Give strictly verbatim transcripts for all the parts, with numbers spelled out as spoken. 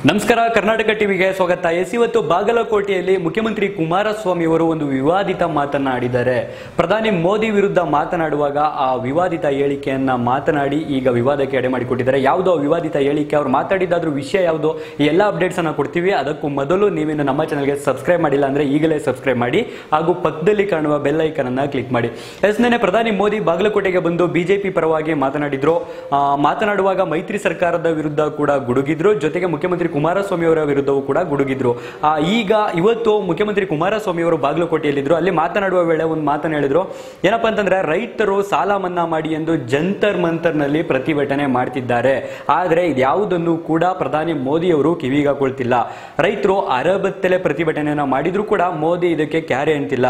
ನಮಸ್ಕಾರ ಕರ್ನಾಟಕ ಟಿವಿಗೆ ಸ್ವಾಗತ. ಎಸ್ ಇವತ್ತು ಬಾಗಲಕೋಟೆಯಲ್ಲಿ ಮುಖ್ಯಮಂತ್ರಿ ಕುಮಾರಸ್ವಾಮಿ ಅವರು ಒಂದು ವಿವಾದಿತ ಮಾತನ್ನ ಆಡಿದ್ದಾರೆ. ಪ್ರಧಾನಿ ಮೋದಿ ವಿರುದ್ಧ ಮಾತನಾಡುವಾಗ ಆ ವಿವಾದಿತ ಹೇಳಿಕೆಯನ್ನ ಮಾತನಾಡಿ ಈಗ ವಿವಾದಕ್ಕೆ ಎಡೆ ಮಾಡಿಕೊಟ್ಟಿದ್ದಾರೆ. ಯಾವುದೋ ವಿವಾದಿತ ಹೇಳಿಕೆ, ಅವ್ರು ಮಾತಾಡಿದ್ದಾದ್ರೂ ವಿಷಯ ಯಾವುದು, ಈ ಎಲ್ಲ ಅಪ್ಡೇಟ್ಸ್ ಅನ್ನ ಕೊಡ್ತೀವಿ. ಅದಕ್ಕೂ ಮೊದಲು ನೀವೇನು ನಮ್ಮ ಚಾನಲ್ಗೆ ಸಬ್ಸ್ಕ್ರೈಬ್ ಮಾಡಿಲ್ಲ ಅಂದ್ರೆ ಈಗಲೇ ಸಬ್ಸ್ಕ್ರೈಬ್ ಮಾಡಿ ಹಾಗೂ ಪಕ್ಕದಲ್ಲಿ ಕಾಣುವ ಬೆಲ್ ಐಕನ್ ಅನ್ನ ಕ್ಲಿಕ್ ಮಾಡಿ. ಎಸ್ ನೆನೆ ಪ್ರಧಾನಿ ಮೋದಿ ಬಾಗಲಕೋಟೆಗೆ ಬಂದು ಬಿಜೆಪಿ ಪರವಾಗಿ ಮಾತನಾಡಿದ್ರು. ಮಾತನಾಡುವಾಗ ಮೈತ್ರಿ ಸರ್ಕಾರದ ವಿರುದ್ಧ ಕೂಡ ಗುಡುಗಿದ್ರು, ಜೊತೆಗೆ ಮುಖ್ಯಮಂತ್ರಿ ಕುಮಾರಸ್ವಾಮಿ ಅವರ ವಿರುದ್ಧವೂ ಕೂಡ ಗುಡುಗಿದ್ರು. ಈಗ ಇವತ್ತು ಮುಖ್ಯಮಂತ್ರಿ ಕುಮಾರಸ್ವಾಮಿ ಅವರು ಬಾಗಲಕೋಟೆಯಲ್ಲಿದ್ರು. ಅಲ್ಲಿ ಮಾತನಾಡುವ ವೇಳೆ ಒಂದು ಮಾತನ್ನು ಹೇಳಿದ್ರು. ಏನಪ್ಪಾ ಅಂತಂದ್ರೆ, ರೈತರು ಸಾಲ ಮನ್ನಾ ಮಾಡಿ ಎಂದು ಜಂತರ್ ಮಂತರ್ ನಲ್ಲಿ ಪ್ರತಿಭಟನೆ ಮಾಡ್ತಿದ್ದಾರೆ. ಆದ್ರೆ ಇದ್ಯಾವುದನ್ನು ಕೂಡ ಪ್ರಧಾನಿ ಮೋದಿ ಅವರು ಕಿವಿಗೆ ಹಾಕೊಳ್ತಿಲ್ಲ. ರೈತರು ಅರಬತ್ತಲೆ ಪ್ರತಿಭಟನೆಯನ್ನ ಮಾಡಿದ್ರು ಕೂಡ ಮೋದಿ ಇದಕ್ಕೆ ಕ್ಯಾರೆ ಅಂತಿಲ್ಲ.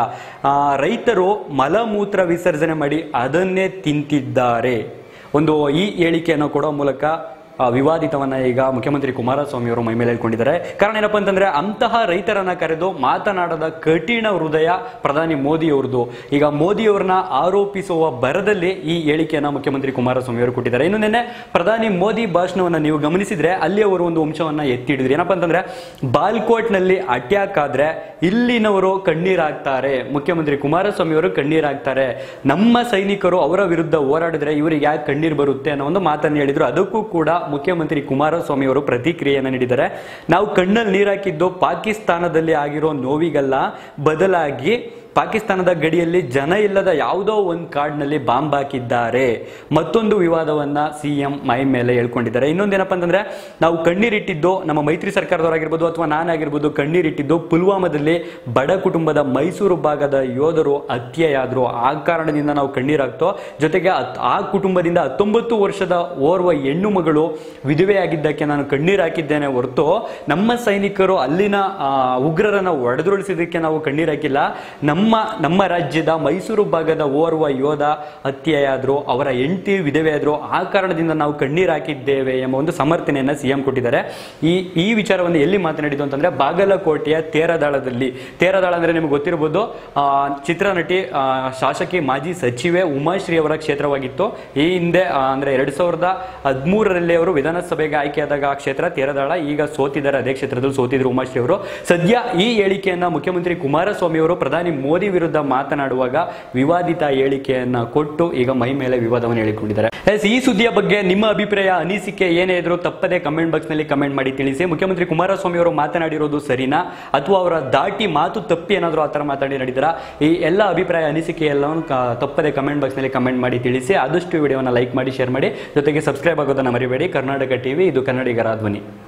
ರೈತರು ಮಲಮೂತ್ರ ವಿಸರ್ಜನೆ ಮಾಡಿ ಅದನ್ನೇ ತಿಂತಿದ್ದಾರೆ. ಒಂದು ಈ ಹೇಳಿಕೆಯನ್ನು ಕೊಡೋ ಮೂಲಕ ವಿವಾದಿತವನ್ನ ಈಗ ಮುಖ್ಯಮಂತ್ರಿ ಕುಮಾರಸ್ವಾಮಿ ಅವರು ಮೈ ಮೇಲೆ ಹೇಳ್ಕೊಂಡಿದ್ದಾರೆ. ಕಾರಣ ಏನಪ್ಪಾ ಅಂತಂದ್ರೆ, ಅಂತಹ ರೈತರನ್ನ ಕರೆದು ಮಾತನಾಡದ ಕಠಿಣ ಹೃದಯ ಪ್ರಧಾನಿ ಮೋದಿ ಅವ್ರದ್ದು. ಈಗ ಮೋದಿ ಅವ್ರನ್ನ ಆರೋಪಿಸುವ ಭರದಲ್ಲಿ ಈ ಹೇಳಿಕೆಯನ್ನ ಮುಖ್ಯಮಂತ್ರಿ ಕುಮಾರಸ್ವಾಮಿ ಅವರು ಕೊಟ್ಟಿದ್ದಾರೆ. ಇನ್ನು ನಿನ್ನೆ ಪ್ರಧಾನಿ ಮೋದಿ ಭಾಷಣವನ್ನ ನೀವು ಗಮನಿಸಿದ್ರೆ ಅಲ್ಲಿ ಅವರು ಒಂದು ಅಂಶವನ್ನ ಎತ್ತಿ ಹಿಡಿದ್ರು. ಏನಪ್ಪಾ ಅಂತಂದ್ರೆ, ಬಾಲ್ಕೋಟ್ ನಲ್ಲಿ ಅಟ್ಯಾಕ್ ಆದ್ರೆ ಇಲ್ಲಿನವರು ಕಣ್ಣೀರಾಗ್ತಾರೆ, ಮುಖ್ಯಮಂತ್ರಿ ಕುಮಾರಸ್ವಾಮಿ ಅವರು ಕಣ್ಣೀರಾಗ್ತಾರೆ, ನಮ್ಮ ಸೈನಿಕರು ಅವರ ವಿರುದ್ಧ ಹೋರಾಡಿದ್ರೆ ಇವರಿಗೆ ಯಾಕೆ ಕಣ್ಣೀರು ಬರುತ್ತೆ ಅನ್ನೋ ಒಂದು ಮಾತನ್ನು ಹೇಳಿದ್ರು. ಅದಕ್ಕೂ ಕೂಡ ಮುಖ್ಯಮಂತ್ರಿ ಕುಮಾರಸ್ವಾಮಿ ಅವರು ಪ್ರತಿಕ್ರಿಯೆಯನ್ನು ನೀಡಿದ್ದಾರೆ. ನಾವು ಕಣ್ಣಲ್ಲಿ ನೀರಾಕಿದ್ದು ಪಾಕಿಸ್ತಾನದಲ್ಲಿ ಆಗಿರೋ ನೋವಿಗಲ್ಲ, ಬದಲಾಗಿ ಪಾಕಿಸ್ತಾನದ ಗಡಿಯಲ್ಲಿ ಜನ ಇಲ್ಲದ ಯಾವುದೋ ಒಂದು ಕಾಡ್ನಲ್ಲಿ ಬಾಂಬ್ ಹಾಕಿದ್ದಾರೆ. ಮತ್ತೊಂದು ವಿವಾದವನ್ನ ಸಿಎಂ ಮೈ ಮೇಲೆ ಹೇಳ್ಕೊಂಡಿದ್ದಾರೆ. ಇನ್ನೊಂದೇನಪ್ಪ ಅಂತಂದ್ರೆ, ನಾವು ಕಣ್ಣೀರಿಟ್ಟಿದ್ದು ನಮ್ಮ ಮೈತ್ರಿ ಸರ್ಕಾರದವರಾಗಿರ್ಬೋದು ಅಥವಾ ನಾನಾಗಿರ್ಬೋದು, ಕಣ್ಣೀರಿಟ್ಟಿದ್ದು ಪುಲ್ವಾಮಾದಲ್ಲಿ ಬಡ ಕುಟುಂಬದ ಮೈಸೂರು ಭಾಗದ ಯೋಧರು ಹತ್ಯೆಯಾದ್ರು, ಆ ಕಾರಣದಿಂದ ನಾವು ಕಣ್ಣೀರಾಗ್ತೋ. ಜೊತೆಗೆ ಆ ಕುಟುಂಬದಿಂದ ಹತ್ತೊಂಬತ್ತು ವರ್ಷದ ಓರ್ವ ಹೆಣ್ಣು ಮಗಳು ವಿಧವೆಯಾಗಿದ್ದಕ್ಕೆ ನಾನು ಕಣ್ಣೀರು ಹಾಕಿದ್ದೇನೆ ಹೊರತು ನಮ್ಮ ಸೈನಿಕರು ಅಲ್ಲಿನ ಉಗ್ರರನ್ನ ಒಡೆದುರುಳಿಸಿದ್ದಕ್ಕೆ ನಾವು ಕಣ್ಣೀರು ಹಾಕಿಲ್ಲ. ನಮ್ಮ ನಮ್ಮ ನಮ್ಮ ರಾಜ್ಯದ ಮೈಸೂರು ಭಾಗದ ಓರ್ವ ಯೋಧ ಹತ್ಯೆಯಾದ್ರು, ಅವರ ಹೆಂಡತಿ ವಿಧವೆಯಾದ್ರು, ಆ ಕಾರಣದಿಂದ ನಾವು ಕಣ್ಣೀರು ಹಾಕಿದ್ದೇವೆ ಎಂಬ ಒಂದು ಸಮರ್ಥನೆಯನ್ನ ಸಿಎಂ ಕೊಟ್ಟಿದ್ದಾರೆ. ಈ ಈ ವಿಚಾರವನ್ನು ಎಲ್ಲಿ ಮಾತನಾಡಿದ್ದು ಅಂತಂದ್ರೆ, ಬಾಗಲಕೋಟೆಯ ತೇರದಾಳದಲ್ಲಿ. ತೇರದಾಳ ಅಂದ್ರೆ ನಿಮ್ಗೆ ಗೊತ್ತಿರಬಹುದು, ಚಿತ್ರನಟಿ ಶಾಸಕಿ ಮಾಜಿ ಸಚಿವೆ ಉಮಾಶ್ರೀ ಅವರ ಕ್ಷೇತ್ರವಾಗಿತ್ತು. ಈ ಹಿಂದೆ ಅಂದ್ರೆ ಎರಡ್ ಸಾವಿರದ ಹದಿಮೂರರಲ್ಲಿ ಅವರು ವಿಧಾನಸಭೆಗೆ ಆಯ್ಕೆಯಾದಾಗ ಆ ಕ್ಷೇತ್ರ ತೇರದಾಳ. ಈಗ ಸೋತಿದ್ದಾರೆ, ಅದೇ ಕ್ಷೇತ್ರದಲ್ಲಿ ಸೋತಿದ್ರು ಉಮಾಶ್ರೀ ಅವರು. ಸದ್ಯ ಈ ಹೇಳಿಕೆಯನ್ನ ಮುಖ್ಯಮಂತ್ರಿ ಕುಮಾರಸ್ವಾಮಿ ಅವರು ಪ್ರಧಾನಿ ಮೋದಿ ವಿರುದ್ಧ ಮಾತನಾಡುವಾಗ ವಿವಾದಿತ ಹೇಳಿಕೆಯನ್ನ ಕೊಟ್ಟು ಈಗ ಮೈ ಮೇಲೆ ವಿವಾದವನ್ನು ಹೇಳಿಕೊಂಡಿದ್ದಾರೆ. ಈ ಸುದ್ದಿಯ ಬಗ್ಗೆ ನಿಮ್ಮ ಅಭಿಪ್ರಾಯ, ಅನಿಸಿಕೆ ಏನೇ ಇದ್ರು ತಪ್ಪದೆ ಕಮೆಂಟ್ ಬಾಕ್ಸ್ ನಲ್ಲಿ ಕಮೆಂಟ್ ಮಾಡಿ ತಿಳಿಸಿ. ಮುಖ್ಯಮಂತ್ರಿ ಕುಮಾರಸ್ವಾಮಿ ಅವರು ಮಾತನಾಡಿರೋದು ಸರಿನಾ ಅಥವಾ ಅವರ ದಾಟಿ ಮಾತು ತಪ್ಪಿ ಏನಾದರೂ ಆ ತರ ಮಾತಾಡಿ ನಡೆದಿರಾ? ಈ ಎಲ್ಲ ಅಭಿಪ್ರಾಯ, ಅನಿಸಿಕೆ ಎಲ್ಲವನ್ನು ತಪ್ಪದೆ ಕಮೆಂಟ್ ಬಾಕ್ಸ್ ನಲ್ಲಿ ಕಮೆಂಟ್ ಮಾಡಿ ತಿಳಿಸಿ. ಆದಷ್ಟು ವಿಡಿಯೋನ ಲೈಕ್ ಮಾಡಿ, ಶೇರ್ ಮಾಡಿ, ಜೊತೆಗೆ ಸಬ್ಸ್ಕ್ರೈಬ್ ಆಗೋದನ್ನ ಮರಿಬೇಡಿ. ಕರ್ನಾಟಕ ಟಿವಿ, ಇದು ಕನ್ನಡಿಗರ ಧ್ವನಿ.